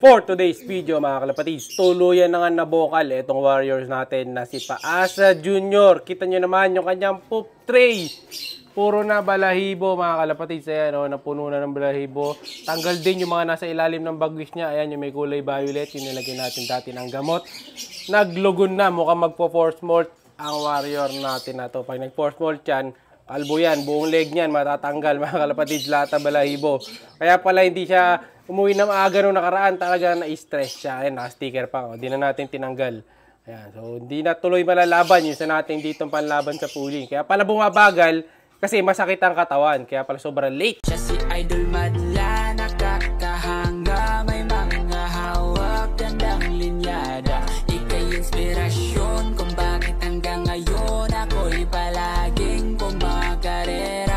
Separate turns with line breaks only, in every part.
For today's video mga kalapatids, tuluyan na nga nabokal itong warriors natin na si Paasa Jr. Kita nyo naman yung kanyang poop tray. Puro na balahibo mga kalapatids. Ayan o, napuno na ng balahibo. Tanggal din yung mga nasa ilalim ng bagwis niya. Ayan yung may kulay violet. Yung nilagyan natin dati ng gamot. Naglugon na. Mukhang magpo-force molt ang warrior natin na to. Pag nag-force molt yan, kalbo yan. Buong leg niyan matatanggal mga kalapatids. Lahat ng balahibo. Kaya pala hindi siya umuwi na maaga nung nakaraan, talaga na-stress siya. Ayan, naka-sticker pa. Hindi na natin tinanggal. Ayan, so hindi na tuloy malalaban yung sa natin ditong panlaban sa pooling. Kaya pala bumabagal kasi masakit ang katawan. Kaya pala sobrang late.
Siya si Idol Madla, nakakahanga, may mga hawak, gandang linyada. Ika'y inspirasyon kung bakit hanggang ngayon ako'y palaging kumakarera.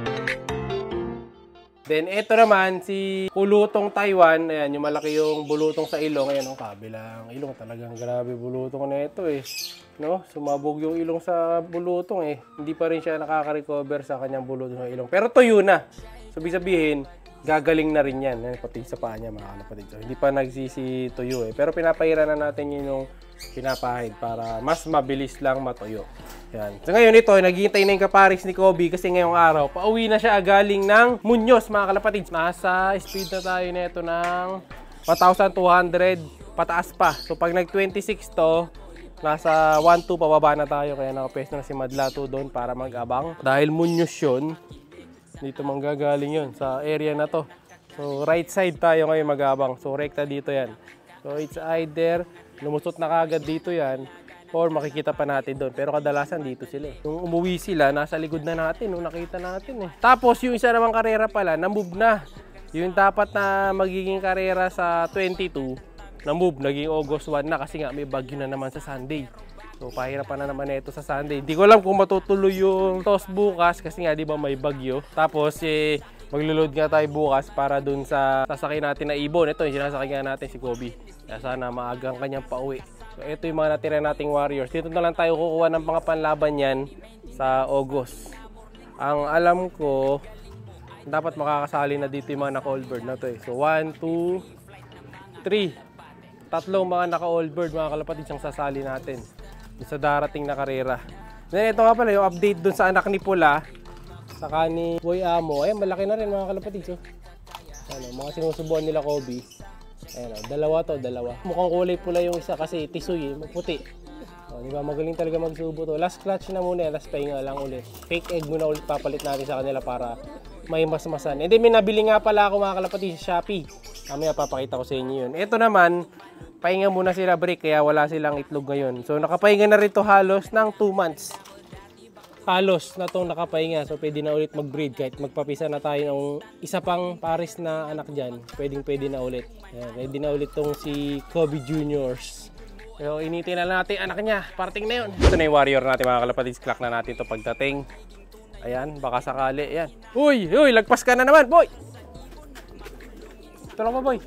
Then, ito naman, si Bulutong Taiwan. Ayan, yung malaki yung bulutong sa ilong. Ayan, ang kabilang ilong. Talagang grabe bulutong na ito eh. No? Sumabog yung ilong sa bulutong eh. Hindi pa rin siya nakaka-recover sa kanyang bulutong sa ilong. Pero tuyo na. So, sabihin, gagaling na rin yan. Ayan, pati sa paa niya, mga kalapatid. So, hindi pa nagsisi tuyo eh. Pero pinapahira na natin yun yung pinapahid para mas mabilis lang matuyo. Yan. So ngayon ito, naghihintay na yung kaparis ni Kobe kasi ngayong araw, pauwi na siya galing ng Muñoz mga kalapatids. Nasa speed na tayo nito ng 1,200 pataas pa. So pag nag-26 to, nasa 1,2 pababa na tayo. Kaya nakapesto na si Madlato doon para mag-abang. Dahil Muñoz yun, dito manggagaling yun sa area na to. So right side tayo ngayon mag-abang. So rekta dito yan. So it's either lumusot na kagad dito yan or makikita pa natin doon. Pero kadalasan dito sila. Nung umuwi sila, nasa likod na natin. Nung nakita natin eh. Tapos yung isa namang karera pala, na-move na. Yung dapat na magiging karera sa 22, na-move. Naging August 1 na kasi nga may bagyo na naman sa Sunday. So pahirapan na naman ito sa Sunday. Hindi ko alam kung matutuloy yung toss bukas kasi nga di ba may bagyo. Tapos maglo-load nga tayo bukas para dun sa sasakay natin na ibon. Ito yung sinasakay nga natin si Kobe. Kaya sana maagang kanyang pauwi. So ito yung mga natira nating warriors. Dito na lang tayo kukuha ng mga panlaban yan sa August. Ang alam ko, dapat makakasali na dito yung mga naka-all bird na to eh. So 1, 2, 3. Tatlong mga naka-all bird mga kalapatid siyang sasali natin sa darating na karera. Then ito nga pala yung update dun sa anak ni Pula saka ni Boy Amo. Ayan, malaki na rin mga kalapatid. So, ano, mga sinusubuan nila Kobe. Ayan, dalawa to, dalawa. Mukhang kulay pula yung isa kasi tisoy, puti. O, di ba, magaling talaga magsubo to. Last clutch na muna, last pahinga lang ulit. Fake egg muna ulit papalit natin sa kanila para may masmasan. And then may nabili nga pala ako mga kalapatid sa Shopee. Mamaya papakita ko sa inyo yun. Ito naman, pahinga muna sila break kaya wala silang itlog ngayon. So nakapahinga na rin to halos ng 2 months. Halos na itong nakapahinga. So pwede na ulit mag-breed kahit magpapisa na tayo ng isa pang pares na anak dyan. Pwede na ulit. Ayan, ready na ulit tong si Kobe Juniors. So initin na natin anak niya. Parting na yun. Ito na yung warrior natin mga kalapatids. Clock na natin to pagdating. Ayan, baka sakali. Ayan. Uy, lagpas ka na naman, boy! Ito lang ba, boy?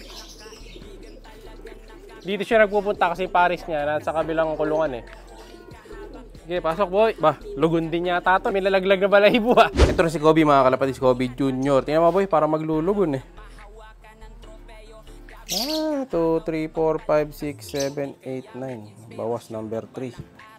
Dito siya nagpupunta kasi pares niya. Nasa kabilang kulungan eh. Okay, pasok boy. Bah, lugon din yata ito. May lalaglag na balahibo ha. Ito na si Kobe mga kalapatids. Kobe Junior. Tingnan mo boy, para maglulugon eh. 1, 2, 3, 4, 5, 6, 7, 8, 9. Bawas number 3.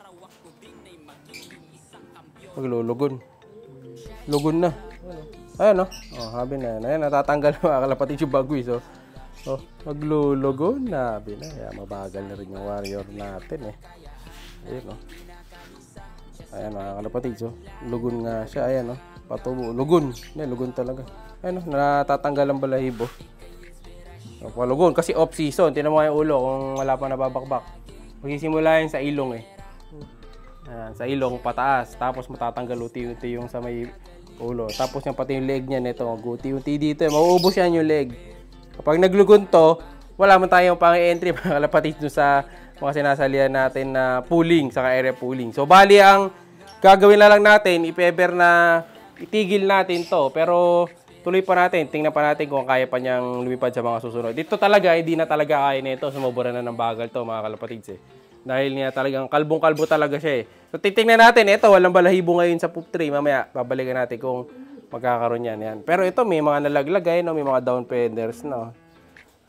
Maglulugon. Lugon na. Ayan o. Oh, habi na yan. Ayan, natatanggal mga kalapatids yung bagwis. Oh, maglulugon na. Habi na. Ayan, mabagal na rin yung warrior natin eh. Ayan o. Ayan mga kalapatids, oh. Lugon nga siya, ayan oh. Patubo, lugon. Lugon talaga. Ayan oh, natatanggal ang balahibo. Palugon kasi off season. Tingnan mo yung ulo kung wala pa nababakbak. Magsisimula yan sa ilong eh. Ayan, sa ilong pataas. Tapos matatanggal unti-unti yung sa may ulo. Tapos yung pati yung leg niya nito, unti-unti dito eh. Mauubos yan yung leg. Kapag naglugon to, wala man tayong pang-entry mga kalapatids dun sa mga sinasalihan natin na pooling, saka area pooling. So, bali ang gagawin na lang natin, if-ever na itigil natin to. Pero, tuloy pa natin. Tingnan pa natin kung kaya pa niyang lumipad sa mga susunod. Dito talaga, hindi na talaga kaya nito. Sumubura na ng bagal to mga kalapatids eh. Dahil niya talagang kalbong-kalbo talaga siya eh. So, titingnan natin. Ito, walang balahibo ngayon sa poop tray. Mamaya, babalikan natin kung magkakaroon yan. Pero ito, may mga nalaglag eh, no? May mga down feathers, no?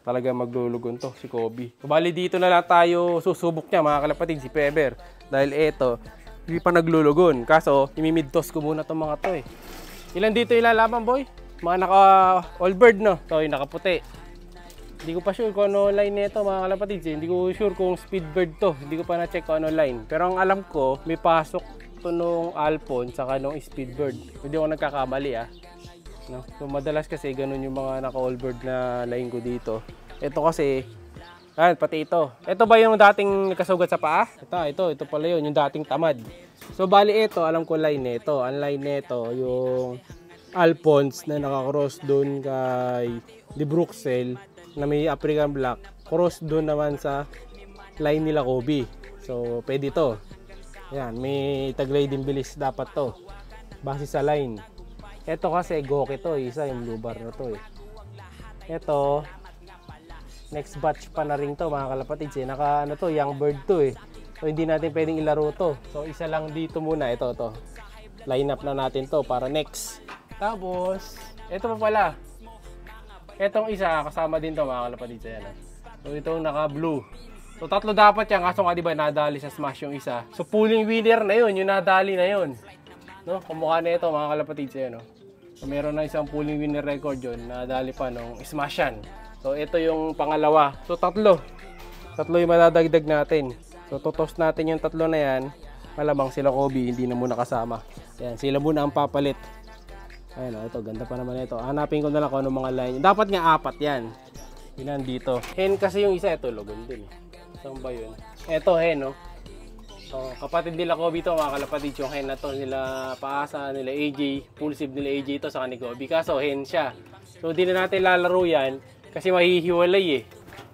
talaga maglulugon to, si Kobe. So, bali dito na lang tayo susubok niya mga kalapatid, si Feber. Dahil eto, hindi pa naglulugon. Kaso, imimid-toss ko muna itong mga to eh. Ilan dito ilalaban, boy? Mga naka-all bird, no? Ito yung nakaputi. Hindi ko pa sure kung ano line nito mga kalapatid. Hindi ko sure kung speed bird to. Hindi ko pa na-check kung ano line. Pero ang alam ko, may pasok to nung Alpon saka nung speed bird. Hindi ako nagkakamali no? So madalas kasi ganun yung mga naka-all bird na line ko dito. Ito kasi, pati ito. Ito ba yung dating kasugat sa paa? Ito pala yun, yung dating tamad. So bali ito, alam ko line nito. Ang line nito, yung Alphonse na nakakross doon kay De Bruxelles na may African Black, cross doon naman sa line nila Kobe. So pwede to. Yan, may taglay din bilis dapat to. Base sa line. Ito kasi Goke to, isa yung blue bar na to eh. Ito next batch pa na rin to mga kalapatids eh. Naka ano to, young bird to eh. So hindi natin pwedeng ilaro to. So isa lang dito muna, ito to. Line up na natin to para next. Tapos ito pa pala. Etong isa, kasama din to mga kalapatids. So itong naka-blue. So tatlo dapat yan, kaso nga diba nadali sa smash yung isa. So pulling winner na yun, yung nadali na yun. No? Kumukha na ito mga kalapatids. No? So meron na isang pulling winner record yun, nadali pa nung smash yan. So ito yung pangalawa. So tatlo yung madadagdag natin. So tutos natin yung tatlo na yan. Malamang sila Kobe, hindi na muna kasama. Yan, sila muna ang papalit. Ayun, ito, ganda pa naman ito. Hanapin ko na lang kung anong mga line. Dapat nga 4 yan. Yun nandito. Hen kasi yung isa, ito, logon din. Saan ba yun? Ito, hen, no? So, kapatid nila Kobe ito, mga kalapatid. Yung hen na to, nila Paasa, nila AJ. Pulsive nila AJ ito sa kanila Kobe. Kaso, hen siya. So, di na natin lalaro yan kasi mahihiwalay eh.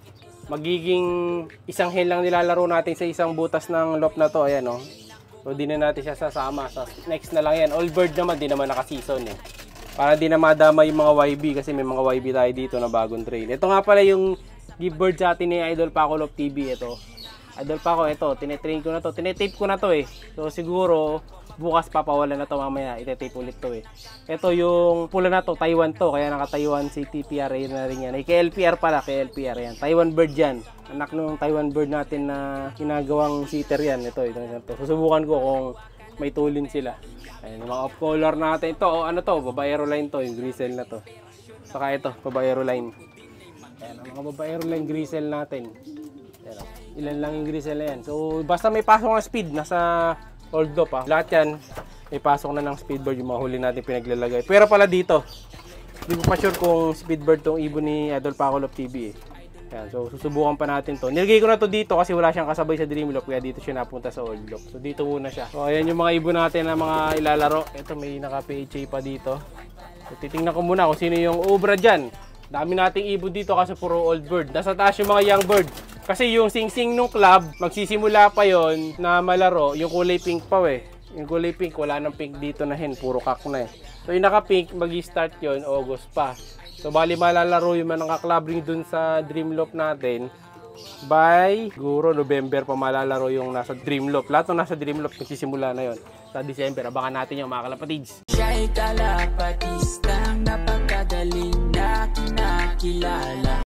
Magiging isang hen lang nilalaro natin sa isang butas ng loop na to. Ayan, no? So di na natin siya sasama. So next na lang yan. All bird naman, di naman naka-season eh. Para di na madama yung mga YB kasi may mga YB tayo dito na bagong trail. Ito nga pala yung give bird sa atin ni Idol Paco Lop TV. Ito. Idol Paco, ito. Tinetrain ko na to. Tinetape ko na to eh. So siguro bukas papawalan na to mamaya. Itetape ulit to eh. Ito yung pula na to. Taiwan to. Kaya naka-Taiwan si TPR na rin yan. Ay, KLPR pala. KLPR yan. Taiwan bird yan. Anak nung Taiwan bird natin na ginagawang sitter yan. Ito. Susubukan ko kung may tulin sila. Ayan, yung mga off color natin. Ito, ano to? Babaero line to. Yung grisel na to. Saka ito, babaero line. Ayan, ang mga babaero line grisel natin. Ayan, ilan lang yung grisel na yan. So, basta may pasok na speed. Nasa old loop ha. Lahat yan, may pasok na ng speedbird yung mga huli natin pinaglalagay. Pero pala dito, hindi ko pa sure kung speedbird tong ibon ni Idol Paco Lop TV eh. Yan, so susubukan pa natin to. Nilagay ko na to dito kasi wala siyang kasabay sa Dream Loop kaya dito siya napunta sa old loop. So dito muna siya. So ayan yung mga ibon natin na mga ilalaro. Ito may naka-PHA pa dito. So titingnan ko muna kung sino yung obra dyan. Dami nating ibon dito kasi puro old bird. Nasa taas yung mga young bird. Kasi yung sing-sing nung club, magsisimula pa yon na malaro, yung kulay pink pa eh. Yung kulay pink, wala nang pink dito na hen, puro kak na eh. So yung naka-pink, mag-start yon August pa. So bali malalaro yung mga naka-club ring dun sa Dream Loop natin. By, siguro November pa malalaro yung nasa Dream Loop. Lahat ng nasa Dream Loop, magsisimula na yon sa December. Abangan natin yung mga kalapatids.
Siya'y kalapatistang napakagaling na kinakilala.